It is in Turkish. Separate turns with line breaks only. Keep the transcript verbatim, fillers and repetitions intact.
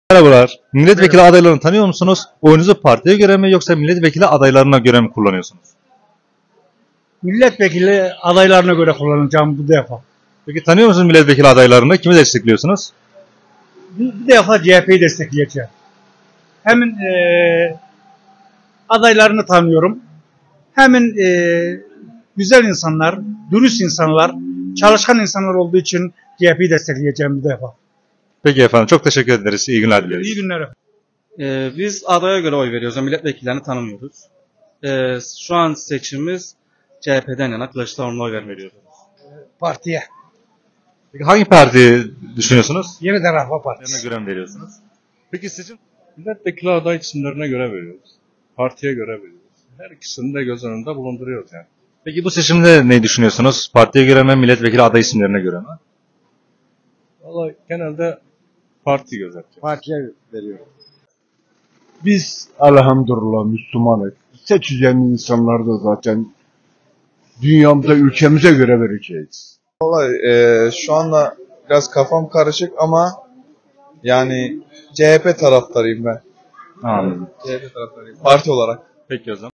Merhabalar. Milletvekili adaylarını tanıyor musunuz? Oyunuzu partiye göre mi yoksa milletvekili adaylarına göre mi kullanıyorsunuz?
Milletvekili adaylarına göre kullanacağım bu defa.
Peki tanıyor musunuz milletvekili adaylarını? Kimi destekliyorsunuz?
Bu, bu defa C H P'yi destekleyeceğim. Hemen e, adaylarını tanıyorum. Hemen e, güzel insanlar, dürüst insanlar, çalışkan insanlar olduğu için C H P'yi destekleyeceğim bu defa.
Peki efendim, çok teşekkür ederiz. İyi günler dileriz.
İyi günler efendim.
Ee, biz adaya göre oy veriyoruz. Yani milletvekillerini tanımıyoruz. Ee, şu an seçimimiz C H P'den yana Kılıçdaroğlu'na oy veriyoruz.
Partiye.
Peki hangi partiyi düşünüyorsunuz?
Yeniden Refah
Yerine
Partisi.
göre mi veriyorsunuz? Peki sizin?
Milletvekili aday isimlerine göre veriyoruz. Partiye göre veriyoruz. Her ikisini de göz önünde bulunduruyoruz yani.
Peki bu seçimde ne düşünüyorsunuz? Partiye göre mi, milletvekili aday isimlerine göre mi?
Vallahi genelde parti gözeteceğiz.
Partiye veriyorum.
Biz elhamdülillah Müslümanız. Seçeceğimiz insanlar da zaten dünyamıza, ülkemize göre vereceğiz.
Vallahi e, şu anda biraz kafam karışık ama yani C H P taraftarıyım ben.
Anladım.
C H P taraftarıyım. Parti olarak.
Peki o zaman.